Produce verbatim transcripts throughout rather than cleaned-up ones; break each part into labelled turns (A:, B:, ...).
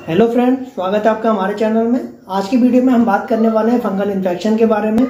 A: Hello friend, स्वागत है आपका हमारे चैनल में। आज की वीडियो में हम बात करने वाले हैं फंगल इन्फेक्शन के बारे में।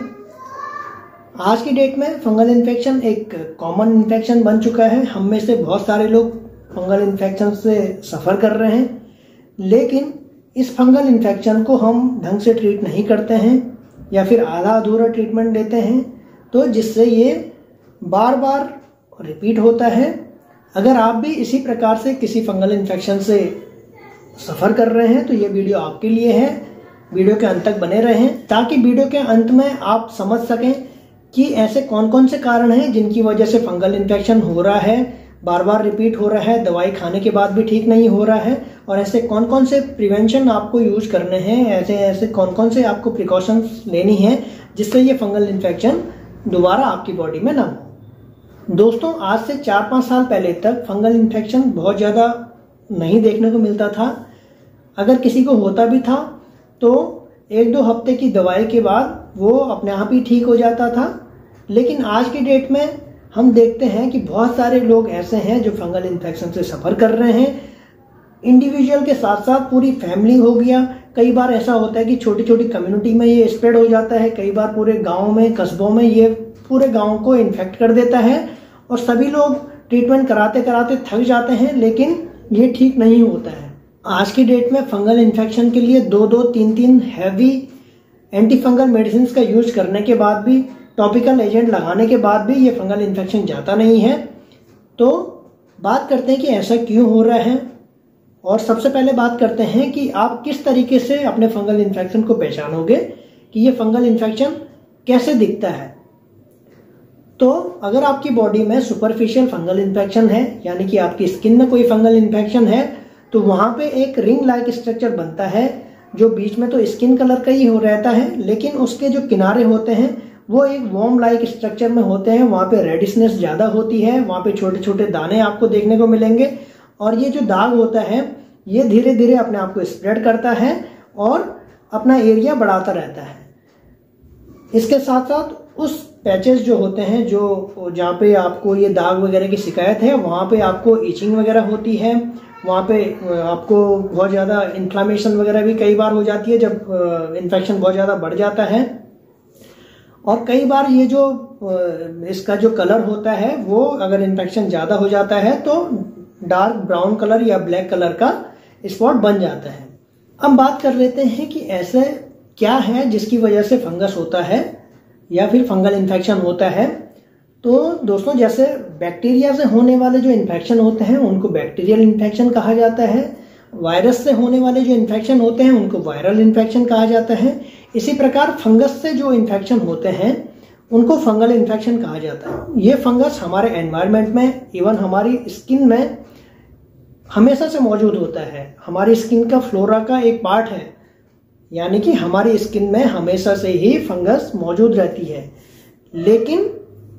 A: आज की डेट में फंगल इन्फेक्शन एक कॉमन इन्फेक्शन बन चुका है। हम में से बहुत सारे लोग फंगल इन्फेक्शन से सफ़र कर रहे हैं, लेकिन इस फंगल इन्फेक्शन को हम ढंग से ट्रीट नहीं करते हैं या फिर आधा अधूरा ट्रीटमेंट देते हैं, तो जिससे ये बार बार रिपीट होता है। अगर आप भी इसी प्रकार से किसी फंगल इन्फेक्शन से सफ़र कर रहे हैं तो ये वीडियो आपके लिए है। वीडियो के अंत तक बने रहें ताकि वीडियो के अंत में आप समझ सकें कि ऐसे कौन कौन से कारण हैं जिनकी वजह से फंगल इन्फेक्शन हो रहा है, बार बार रिपीट हो रहा है, दवाई खाने के बाद भी ठीक नहीं हो रहा है, और ऐसे कौन कौन से प्रिवेंशन आपको यूज करने हैं, ऐसे ऐसे कौन कौन से आपको प्रिकॉशंस लेनी है जिससे ये फंगल इन्फेक्शन दोबारा आपकी बॉडी में ना हो। दोस्तों, आज से चार पाँच साल पहले तक फंगल इन्फेक्शन बहुत ज़्यादा नहीं देखने को मिलता था। अगर किसी को होता भी था तो एक दो हफ्ते की दवाई के बाद वो अपने आप ही ठीक हो जाता था। लेकिन आज की डेट में हम देखते हैं कि बहुत सारे लोग ऐसे हैं जो फंगल इन्फेक्शन से सफ़र कर रहे हैं। इंडिविजुअल के साथ साथ पूरी फैमिली हो गया। कई बार ऐसा होता है कि छोटी छोटी कम्युनिटी में ये स्प्रेड हो जाता है। कई बार पूरे गाँव में, कस्बों में ये पूरे गाँव को इन्फेक्ट कर देता है और सभी लोग ट्रीटमेंट कराते कराते थक जाते हैं, लेकिन ये ठीक नहीं होता है। आज की डेट में फंगल इन्फेक्शन के लिए दो दो तीन तीन हैवी एंटी फंगल मेडिसिन का यूज करने के बाद भी, टॉपिकल एजेंट लगाने के बाद भी ये फंगल इन्फेक्शन जाता नहीं है। तो बात करते हैं कि ऐसा क्यों हो रहा है, और सबसे पहले बात करते हैं कि आप किस तरीके से अपने फंगल इन्फेक्शन को पहचानोगे कि ये फंगल इन्फेक्शन कैसे दिखता है। तो अगर आपकी बॉडी में सुपरफिशियल फंगल इन्फेक्शन है, यानी कि आपकी स्किन में कोई फंगल इन्फेक्शन है, तो वहाँ पे एक रिंग लाइक स्ट्रक्चर बनता है जो बीच में तो स्किन कलर का ही हो रहता है, लेकिन उसके जो किनारे होते हैं वो एक वॉर्म लाइक स्ट्रक्चर में होते हैं। वहाँ पे रेडिशनेस ज़्यादा होती है, वहाँ पे छोटे छोटे दाने आपको देखने को मिलेंगे, और ये जो दाग होता है ये धीरे धीरे अपने आप को स्प्रेड करता है और अपना एरिया बढ़ाता रहता है। इसके साथ साथ उस पैचेस जो होते हैं, जो जहाँ पे आपको ये दाग वगैरह की शिकायत है, वहाँ पे आपको इचिंग वगैरह होती है, वहाँ पे आपको बहुत ज़्यादा इन्फ्लामेशन वगैरह भी कई बार हो जाती है जब इन्फेक्शन बहुत ज़्यादा बढ़ जाता है। और कई बार ये जो इसका जो कलर होता है वो अगर इन्फेक्शन ज़्यादा हो जाता है तो डार्क ब्राउन कलर या ब्लैक कलर का स्पॉट बन जाता है। अब बात कर लेते हैं कि ऐसे क्या है जिसकी वजह से फंगस होता है या फिर फंगल इन्फेक्शन होता है। तो दोस्तों, जैसे बैक्टीरिया से होने वाले जो इन्फेक्शन होते हैं उनको बैक्टीरियल इन्फेक्शन कहा जाता है। वायरस से होने वाले जो इन्फेक्शन होते हैं उनको वायरल इन्फेक्शन कहा जाता है। इसी प्रकार फंगस से जो इन्फेक्शन होते हैं उनको फंगल इन्फेक्शन कहा जाता है। ये फंगस हमारे एनवायरनमेंट में, इवन हमारी स्किन में हमेशा से मौजूद होता है। हमारी स्किन का फ्लोरा का एक पार्ट है, यानी कि हमारी स्किन में हमेशा से ही फंगस मौजूद रहती है। लेकिन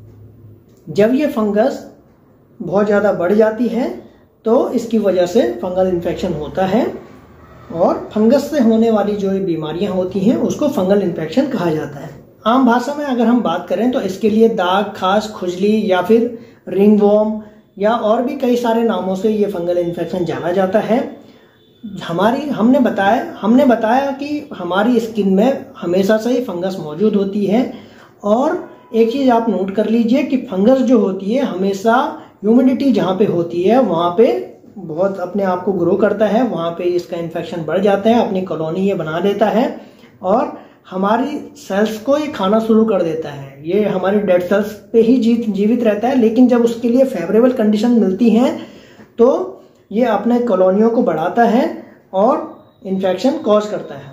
A: जब ये फंगस बहुत ज़्यादा बढ़ जाती है तो इसकी वजह से फंगल इन्फेक्शन होता है, और फंगस से होने वाली जो बीमारियां होती हैं उसको फंगल इन्फेक्शन कहा जाता है। आम भाषा में अगर हम बात करें तो इसके लिए दाग, खास, खुजली या फिर रिंग वॉर्म या और भी कई सारे नामों से ये फंगल इन्फेक्शन जाना जाता है। हमारी हमने बताया हमने बताया कि हमारी स्किन में हमेशा से ही फंगस मौजूद होती है। और एक चीज़ आप नोट कर लीजिए कि फंगस जो होती है हमेशा ह्यूमिडिटी जहाँ पे होती है वहाँ पे बहुत अपने आप को ग्रो करता है, वहाँ पे इसका इन्फेक्शन बढ़ जाता है, अपनी कॉलोनी ये बना देता है और हमारी सेल्स को ये खाना शुरू कर देता है। ये हमारी डेड सेल्स पे ही जीत जीवित रहता है, लेकिन जब उसके लिए फेवरेबल कंडीशन मिलती हैं तो ये अपने कॉलोनियों को बढ़ाता है और इन्फेक्शन कॉज करता है।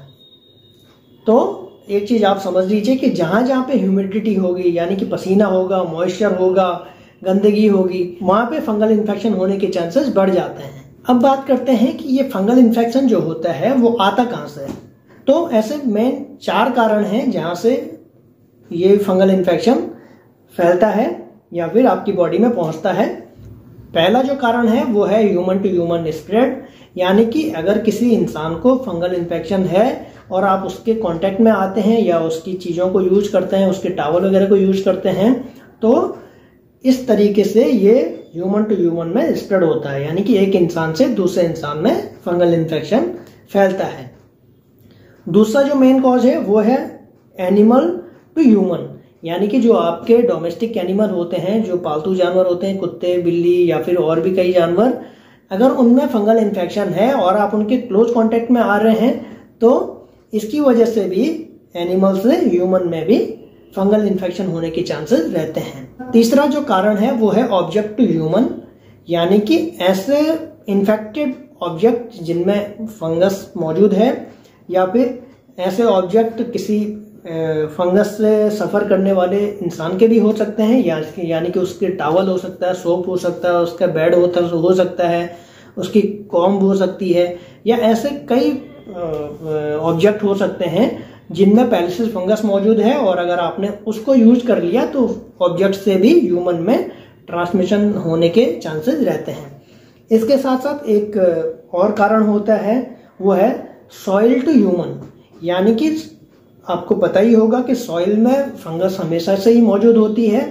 A: तो एक चीज़ आप समझ लीजिए कि जहाँ जहाँ पे ह्यूमिडिटी होगी, यानी कि पसीना होगा, मॉइस्चर होगा, गंदगी होगी, वहाँ पे फंगल इन्फेक्शन होने के चांसेस बढ़ जाते हैं। अब बात करते हैं कि ये फंगल इन्फेक्शन जो होता है वो आता कहाँ से है। तो ऐसे मेन चार कारण हैं जहाँ से ये फंगल इन्फेक्शन फैलता है या फिर आपकी बॉडी में पहुँचता है। पहला जो कारण है वो है ह्यूमन टू ह्यूमन स्प्रेड, यानी कि अगर किसी इंसान को फंगल इन्फेक्शन है और आप उसके कांटेक्ट में आते हैं या उसकी चीज़ों को यूज करते हैं, उसके टॉवल वगैरह को यूज करते हैं, तो इस तरीके से ये ह्यूमन टू ह्यूमन में स्प्रेड होता है, यानी कि एक इंसान से दूसरे इंसान में फंगल इन्फेक्शन फैलता है। दूसरा जो मेन कॉज है वो है एनिमल टू ह्यूमन, यानी कि जो आपके डोमेस्टिक एनिमल होते हैं, जो पालतू जानवर होते हैं, कुत्ते, बिल्ली या फिर और भी कई जानवर, अगर उनमें फंगल इन्फेक्शन है और आप उनके क्लोज कांटेक्ट में आ रहे हैं तो इसकी वजह से भी एनिमल से ह्यूमन में भी फंगल इन्फेक्शन होने के चांसेस रहते हैं। तीसरा जो कारण है वो है ऑब्जेक्ट टू ह्यूमन, यानी कि ऐसे इन्फेक्टेड ऑब्जेक्ट जिनमें फंगस मौजूद है या फिर ऐसे ऑब्जेक्ट किसी फंगस से सफ़र करने वाले इंसान के भी हो सकते हैं, या यानी कि उसके टॉवल हो सकता है, सोप हो सकता है, उसका बेड होता हो सकता है, उसकी कॉम्ब हो सकती है, या ऐसे कई ऑब्जेक्ट हो सकते हैं जिनमें पहले से फंगस मौजूद है और अगर आपने उसको यूज कर लिया तो ऑब्जेक्ट से भी ह्यूमन में ट्रांसमिशन होने के चांसेस रहते हैं। इसके साथ साथ एक और कारण होता है वो है सॉइल टू ह्यूमन, यानी कि आपको पता ही होगा कि सॉइल में फंगस हमेशा से ही मौजूद होती है,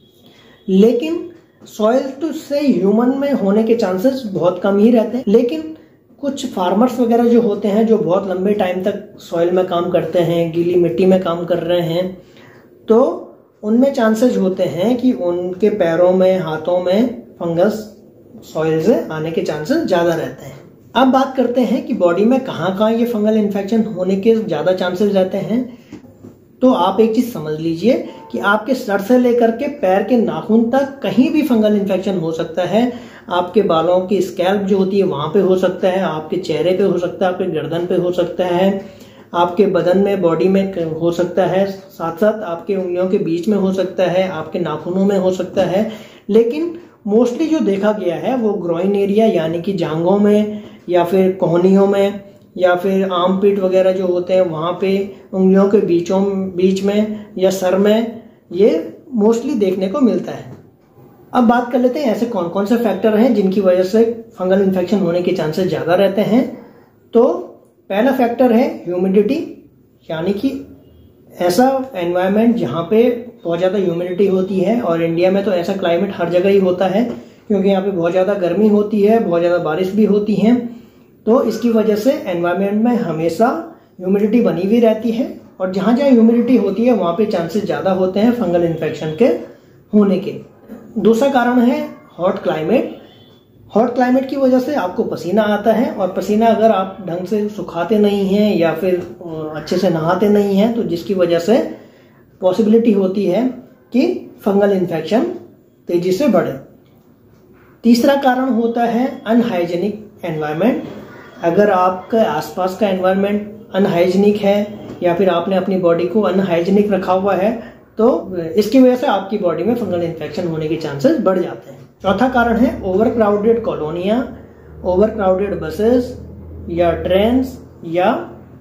A: लेकिन सॉइल टू से ह्यूमन में होने के चांसेस बहुत कम ही रहते हैं। लेकिन कुछ फार्मर्स वगैरह जो होते हैं जो बहुत लंबे टाइम तक सॉइल में काम करते हैं, गीली मिट्टी में काम कर रहे हैं, तो उनमें चांसेस होते हैं कि उनके पैरों में, हाथों में फंगस सॉइल से आने के चांसेस ज़्यादा रहते हैं। अब बात करते हैं कि बॉडी में कहाँ कहाँ ये फंगल इन्फेक्शन होने के ज़्यादा चांसेस रहते हैं। तो आप एक चीज़ समझ लीजिए कि आपके सर से लेकर के पैर के नाखून तक कहीं भी फंगल इन्फेक्शन हो सकता है। आपके बालों की स्कैल्प जो होती है वहाँ पे हो सकता है, आपके चेहरे पे हो सकता है, आपके गर्दन पे हो सकता है, आपके बदन में, बॉडी में हो सकता है, साथ साथ आपके उंगलियों के बीच में हो सकता है, आपके नाखूनों में हो सकता है। लेकिन मोस्टली जो देखा गया है वो ग्रोइन एरिया यानी कि जांघों में या फिर कोहनियों में या फिर आर्म पिट वगैरह जो होते हैं वहाँ पे, उंगलियों के बीचों बीच में या सर में, ये मोस्टली देखने को मिलता है। अब बात कर लेते हैं ऐसे कौन कौन से फैक्टर हैं जिनकी वजह से फंगल इन्फेक्शन होने के चांसेस ज़्यादा रहते हैं। तो पहला फैक्टर है ह्यूमिडिटी, यानी कि ऐसा एनवायरनमेंट जहाँ पे बहुत ज़्यादा ह्यूमिडिटी होती है, और इंडिया में तो ऐसा क्लाइमेट हर जगह ही होता है क्योंकि यहाँ पे बहुत ज़्यादा गर्मी होती है, बहुत ज़्यादा बारिश भी होती है, तो इसकी वजह से एनवायरनमेंट में हमेशा ह्यूमिडिटी बनी हुई रहती है, और जहाँ जहाँ ह्यूमिडिटी होती है वहाँ पे चांसेस ज़्यादा होते हैं फंगल इन्फेक्शन के होने के। दूसरा कारण है हॉट क्लाइमेट। हॉट क्लाइमेट की वजह से आपको पसीना आता है, और पसीना अगर आप ढंग से सुखाते नहीं हैं या फिर अच्छे से नहाते नहीं हैं तो जिसकी वजह से पॉसिबिलिटी होती है कि फंगल इन्फेक्शन तेजी से बढ़े। तीसरा कारण होता है अनहाइजेनिक एनवायरनमेंट। अगर आपका आसपास का एनवायरनमेंट अनहाइजेनिक है या फिर आपने अपनी बॉडी को अनहाइजेनिक रखा हुआ है तो इसकी वजह से आपकी बॉडी में फंगल इन्फेक्शन होने के चांसेस बढ़ जाते हैं। चौथा कारण है ओवर क्राउडेड कॉलोनियाँ, ओवर क्राउडेड बसेस या ट्रेन्स या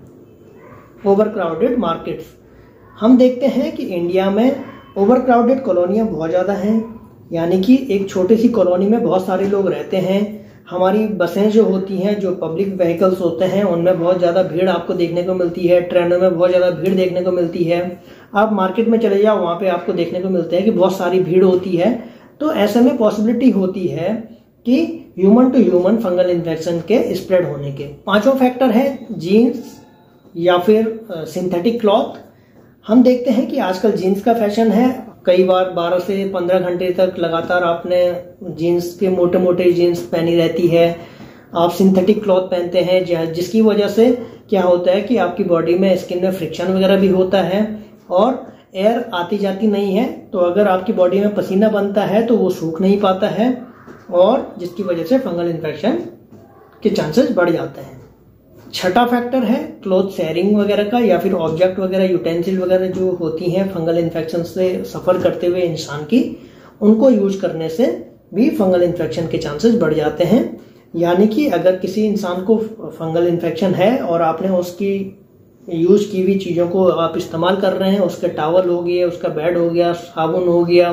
A: ओवर क्राउडेड मार्केट्स। हम देखते हैं कि इंडिया में ओवर क्राउडेड कॉलोनियाँ बहुत ज़्यादा हैं, यानी कि एक छोटी सी कॉलोनी में बहुत सारे लोग रहते हैं। हमारी बसें जो होती हैं, जो पब्लिक व्हीकल्स होते हैं, उनमें बहुत ज़्यादा भीड़ आपको देखने को मिलती है, ट्रेनों में बहुत ज़्यादा भीड़ देखने को मिलती है। आप मार्केट में चले जाओ, वहाँ पे आपको देखने को मिलता है कि बहुत सारी भीड़ होती है। तो ऐसे में पॉसिबिलिटी होती है कि human to human fungal infection के स्प्रेड होने के। पांचवा फैक्टर है जीन्स या फिर सिंथेटिक क्लॉथ। हम देखते हैं कि आजकल जीन्स का फैशन है, कई बार बारह से पंद्रह घंटे तक लगातार आपने जीन्स के मोटे मोटे जीन्स पहनी रहती है, आप सिंथेटिक क्लॉथ पहनते हैं, जिसकी वजह से क्या होता है कि आपकी बॉडी में, स्किन में फ्रिक्शन वगैरह भी होता है और एयर आती जाती नहीं है। तो अगर आपकी बॉडी में पसीना बनता है तो वो सूख नहीं पाता है, और जिसकी वजह से फंगल इन्फेक्शन के चांसेस बढ़ जाते हैं। छठा फैक्टर है क्लोथ शेयरिंग वगैरह का, या फिर ऑब्जेक्ट वगैरह, यूटेंसिल वगैरह जो होती हैं फंगल इन्फेक्शन से सफ़र करते हुए इंसान की, उनको यूज करने से भी फंगल इन्फेक्शन के चांसेस बढ़ जाते हैं। यानी कि अगर किसी इंसान को फंगल इन्फेक्शन है और आपने उसकी यूज की हुई चीज़ों को आप इस्तेमाल कर रहे हैं, उसके टॉवल हो गए, उसका बेड हो गया, साबुन हो गया,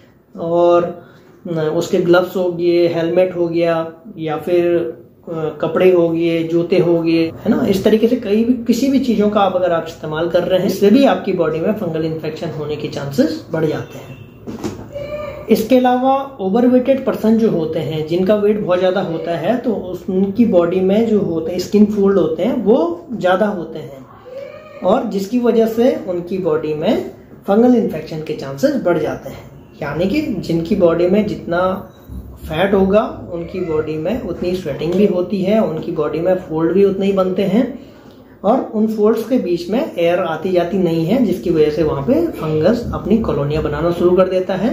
A: और उसके ग्लव्स हो गए, हेलमेट हो गया, या फिर कपड़े हो गए, जूते हो गए, है ना, इस तरीके से कई भी किसी भी चीज़ों का आप अगर आप इस्तेमाल कर रहे हैं, इससे भी आपकी बॉडी में फंगल इन्फेक्शन होने के चांसेस बढ़ जाते हैं। इसके अलावा ओवरवेटेड पर्सन जो होते हैं, जिनका वेट बहुत ज़्यादा होता है, तो उनकी बॉडी में जो होते हैं स्किन फोल्ड होते हैं वो ज़्यादा होते हैं, और जिसकी वजह से उनकी बॉडी में फंगल इन्फेक्शन के चांसेस बढ़ जाते हैं। यानी कि जिनकी बॉडी में जितना फैट होगा उनकी बॉडी में उतनी स्वेटिंग भी होती है, उनकी बॉडी में फोल्ड भी उतने ही बनते हैं, और उन फोल्ड्स के बीच में एयर आती जाती नहीं है, जिसकी वजह से वहाँ पे फंगस अपनी कॉलोनियाँ बनाना शुरू कर देता है,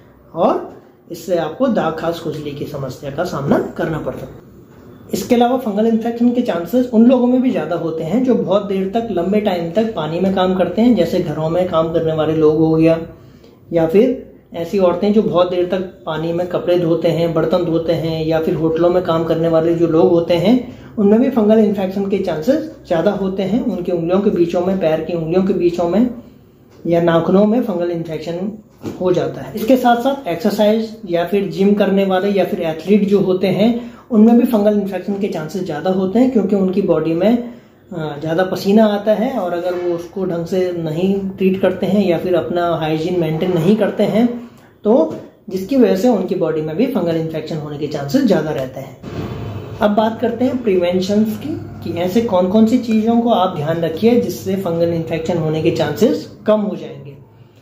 A: और इससे आपको दाग खास खुजली की समस्या का सामना करना पड़ता है। इसके अलावा फंगल इन्फेक्शन के चांसेस उन लोगों में भी ज़्यादा होते हैं जो बहुत देर तक, लंबे टाइम तक पानी में काम करते हैं, जैसे घरों में काम करने वाले लोग हो गया, या फिर ऐसी औरतें जो बहुत देर तक पानी में कपड़े धोते हैं, बर्तन धोते हैं, या फिर होटलों में काम करने वाले जो लोग होते हैं, उनमें भी फंगल इन्फेक्शन के चांसेस ज़्यादा होते हैं। उनकी उंगलियों के बीचों में, पैर की उंगलियों के बीचों में या नाखूनों में फंगल इन्फेक्शन हो जाता है। इसके साथ साथ एक्सरसाइज या फिर जिम करने वाले या फिर एथलीट जो होते हैं, उनमें भी फंगल इन्फेक्शन के चांसेस ज़्यादा होते हैं, क्योंकि उनकी बॉडी में ज़्यादा पसीना आता है, और अगर वो उसको ढंग से नहीं ट्रीट करते हैं या फिर अपना हाइजीन मेंटेन नहीं करते हैं, तो जिसकी वजह से उनकी बॉडी में भी फंगल इन्फेक्शन होने के चांसेस ज़्यादा रहते हैं। अब बात करते हैं प्रिवेंशंस की, कि ऐसे कौन कौन सी चीज़ों को आप ध्यान रखिए जिससे फंगल इन्फेक्शन होने के चांसेस कम हो जाएंगे।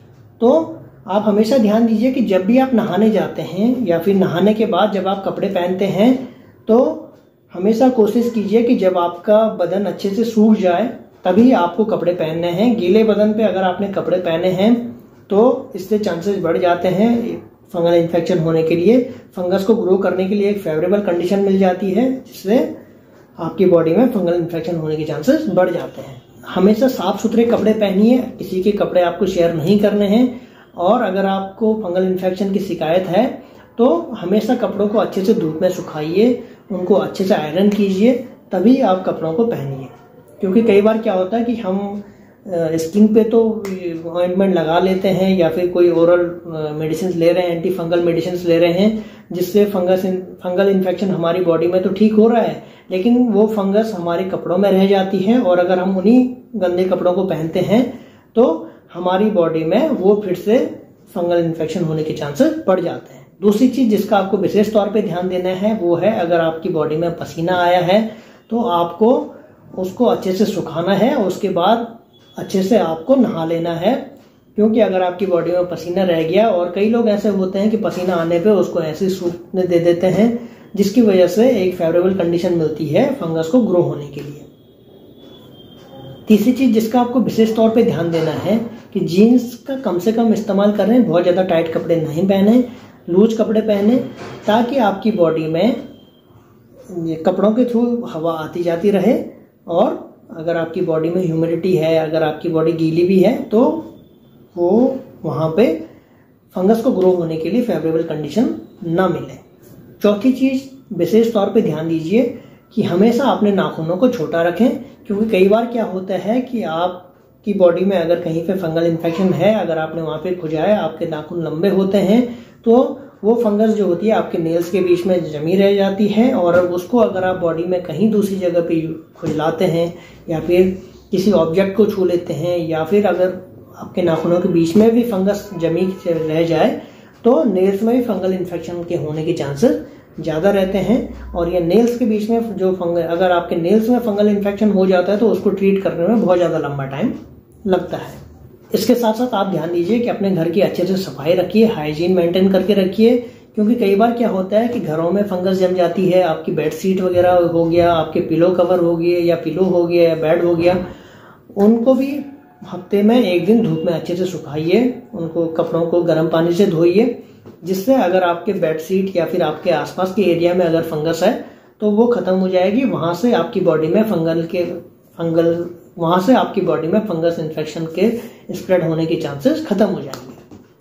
A: तो आप हमेशा ध्यान दीजिए कि जब भी आप नहाने जाते हैं या फिर नहाने के बाद जब आप कपड़े पहनते हैं, तो हमेशा कोशिश कीजिए कि जब आपका बदन अच्छे से सूख जाए तभी आपको कपड़े पहनने हैं। गीले बदन पे अगर आपने कपड़े पहने हैं तो इससे चांसेस बढ़ जाते हैं फंगल इन्फेक्शन होने के लिए। फंगस को ग्रो करने के लिए एक फेवरेबल कंडीशन मिल जाती है, जिससे आपकी बॉडी में फंगल इन्फेक्शन होने के चांसेस बढ़ जाते हैं। हमेशा साफ सुथरे कपड़े पहनिए, किसी के कपड़े आपको शेयर नहीं करने हैं, और अगर आपको फंगल इन्फेक्शन की शिकायत है तो हमेशा कपड़ों को अच्छे से धूप में सुखाइए, उनको अच्छे से आयरन कीजिए, तभी आप कपड़ों को पहनिए। क्योंकि कई बार क्या होता है कि हम स्किन पे तो ऑइंटमेंट लगा लेते हैं या फिर कोई ओरल मेडिसिन ले रहे हैं, एंटी फंगल मेडिसिन ले रहे हैं, जिससे फंगस फंगल इन्फेक्शन हमारी बॉडी में तो ठीक हो रहा है, लेकिन वो फंगस हमारे कपड़ों में रह जाती है, और अगर हम उन्हीं गंदे कपड़ों को पहनते हैं तो हमारी बॉडी में वो फिर से फंगल इन्फेक्शन होने के चांसेस बढ़ जाते हैं। दूसरी चीज जिसका आपको विशेष तौर पे ध्यान देना है वो है, अगर आपकी बॉडी में पसीना आया है तो आपको उसको अच्छे से सुखाना है, और उसके बाद अच्छे से आपको नहा लेना है। क्योंकि अगर आपकी बॉडी में पसीना रह गया, और कई लोग ऐसे होते हैं कि पसीना आने पे उसको ऐसे सूखने दे देते हैं, जिसकी वजह से एक फेवरेबल कंडीशन मिलती है फंगस को ग्रो होने के लिए। तीसरी चीज जिसका आपको विशेष तौर पे ध्यान देना है कि जीन्स का कम से कम इस्तेमाल करें, बहुत ज़्यादा टाइट कपड़े नहीं पहने, लूज कपड़े पहने, ताकि आपकी बॉडी में कपड़ों के थ्रू हवा आती जाती रहे, और अगर आपकी बॉडी में ह्यूमिडिटी है, अगर आपकी बॉडी गीली भी है, तो वो वहाँ पे फंगस को ग्रो होने के लिए फेवरेबल कंडीशन ना मिले। चौथी चीज विशेष तौर पे ध्यान दीजिए कि हमेशा अपने नाखूनों को छोटा रखें, क्योंकि कई बार क्या होता है कि आपकी बॉडी में अगर कहीं पे फंगल इन्फेक्शन है, अगर आपने वहाँ पे खुजाया, आपके नाखून लंबे होते हैं, तो वो फंगस जो होती है आपके नेल्स के बीच में जमी रह जाती है, और उसको अगर आप बॉडी में कहीं दूसरी जगह पे खुजलाते हैं या फिर किसी ऑब्जेक्ट को छू लेते हैं, या फिर अगर आपके नाखूनों के बीच में भी फंगस जमी रह जाए, तो नेल्स में भी फंगल इन्फेक्शन के होने के चांसेस ज़्यादा रहते हैं। और ये नेल्स के बीच में जो फंगल, अगर आपके नेल्स में फंगल इन्फेक्शन हो जाता है तो उसको ट्रीट करने में बहुत ज़्यादा लंबा टाइम लगता है। इसके साथ साथ आप ध्यान दीजिए कि अपने घर की अच्छे से सफाई रखिए, हाइजीन मेंटेन करके रखिए, क्योंकि कई बार क्या होता है कि घरों में फंगस जम जाती है, आपकी बेड शीट वगैरह हो गया, आपके पिलो कवर हो गए, या पिलो हो गया, या बेड हो गया, उनको भी हफ्ते में एक दिन धूप में अच्छे से सुखाइए, उनको कपड़ों को गर्म पानी से धोइए, जिससे अगर आपके बेड शीट या फिर आपके आसपास के एरिया में अगर फंगस है तो वो खत्म हो जाएगी, वहां से आपकी बॉडी में फंगल के फंगल वहां से आपकी बॉडी में फंगस इन्फेक्शन के स्प्रेड होने के चांसेस खत्म हो जाएंगे।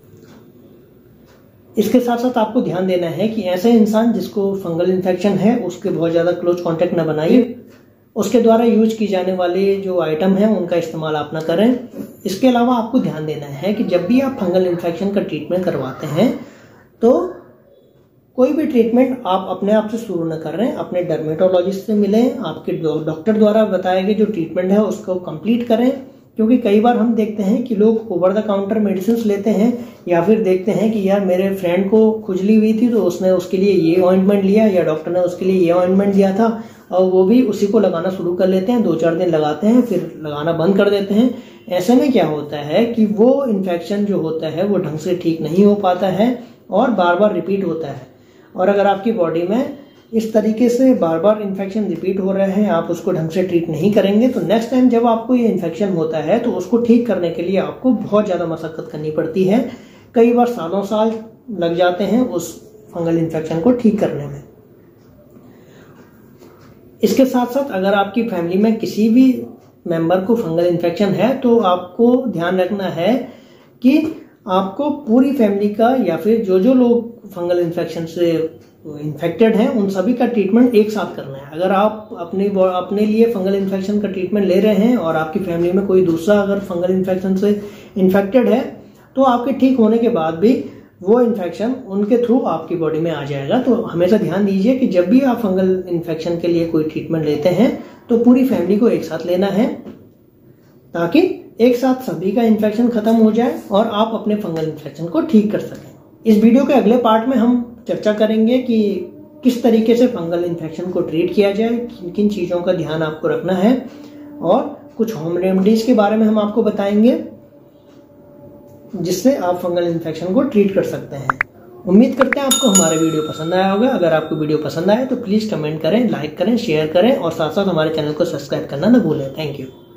A: इसके साथ साथ आपको ध्यान देना है कि ऐसे इंसान जिसको फंगल इन्फेक्शन है उसके बहुत ज़्यादा क्लोज कांटेक्ट न बनाइए, उसके द्वारा यूज की जाने वाले जो आइटम है उनका इस्तेमाल आप ना करें। इसके अलावा आपको ध्यान देना है कि जब भी आप फंगल इन्फेक्शन का ट्रीटमेंट करवाते हैं तो कोई भी ट्रीटमेंट आप अपने आप से शुरू न कर रहे हैं, अपने डर्मेटोलॉजिस्ट से मिलें, आपके डॉक्टर द्वारा बताए गए जो ट्रीटमेंट है उसको कंप्लीट करें, क्योंकि कई बार हम देखते हैं कि लोग ओवर द काउंटर मेडिसिन लेते हैं, या फिर देखते हैं कि यार मेरे फ्रेंड को खुजली हुई थी तो उसने उसके लिए ये ऑइंटमेंट लिया, या डॉक्टर ने उसके लिए ये ऑइंटमेंट दिया था, और वो भी उसी को लगाना शुरू कर लेते हैं। दो चार दिन लगाते हैं, फिर लगाना बंद कर देते हैं। ऐसे में क्या होता है कि वो इन्फेक्शन जो होता है वो ढंग से ठीक नहीं हो पाता है और बार बार रिपीट होता है। और अगर आपकी बॉडी में इस तरीके से बार बार इन्फेक्शन रिपीट हो रहे हैं, आप उसको ढंग से ट्रीट नहीं करेंगे, तो नेक्स्ट टाइम जब आपको ये इन्फेक्शन होता है तो उसको ठीक करने के लिए आपको बहुत ज़्यादा मशक्कत करनी पड़ती है। कई बार सालों साल लग जाते हैं उस फंगल इन्फेक्शन को ठीक करने में। इसके साथ साथ अगर आपकी फैमिली में किसी भी मेंबर को फंगल इन्फेक्शन है तो आपको ध्यान रखना है कि आपको पूरी फैमिली का, या फिर जो जो लोग फंगल इन्फेक्शन से इन्फेक्टेड हैं उन सभी का ट्रीटमेंट एक साथ करना है। अगर आप अपने अपने लिए फंगल इन्फेक्शन का ट्रीटमेंट ले रहे हैं और आपकी फैमिली में कोई दूसरा अगर फंगल इन्फेक्शन से इन्फेक्टेड है तो आपके ठीक होने के बाद भी वो इन्फेक्शन उनके थ्रू आपकी बॉडी में आ जाएगा। तो हमेशा ध्यान दीजिए कि जब भी आप फंगल इन्फेक्शन के लिए कोई ट्रीटमेंट लेते हैं तो पूरी फैमिली को एक साथ लेना है, ताकि एक साथ सभी का इन्फेक्शन खत्म हो जाए और आप अपने फंगल इन्फेक्शन को ठीक कर सकें। इस वीडियो के अगले पार्ट में हम चर्चा करेंगे कि किस तरीके से फंगल इन्फेक्शन को ट्रीट किया जाए, किन किन चीज़ों का ध्यान आपको रखना है, और कुछ होम रेमेडीज के बारे में हम आपको बताएंगे जिससे आप फंगल इन्फेक्शन को ट्रीट कर सकते हैं। उम्मीद करते हैं आपको हमारा वीडियो पसंद आया होगा। अगर आपको वीडियो पसंद आए तो प्लीज़ कमेंट करें, लाइक करें, शेयर करें और साथ साथ हमारे चैनल को सब्सक्राइब करना न भूलें। Thank you.